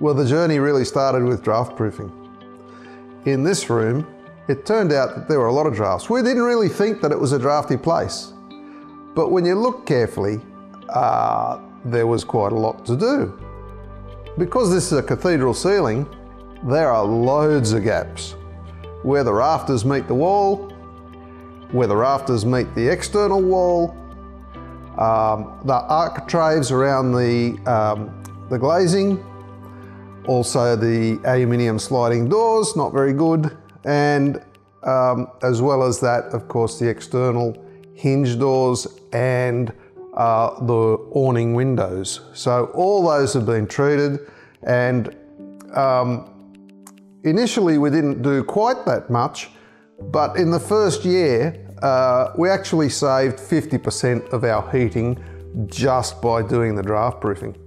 Well, the journey really started with draft proofing. In this room, it turned out that there were a lot of drafts. We didn't really think that it was a drafty place, but when you look carefully, there was quite a lot to do. Because this is a cathedral ceiling, there are loads of gaps. Where the rafters meet the wall, where the rafters meet the external wall, the architraves around the glazing, also the aluminium sliding doors, not very good, and as well as that, of course, the external hinge doors and the awning windows. So all those have been treated, and initially we didn't do quite that much, but in the first year we actually saved 50% of our heating just by doing the draft proofing.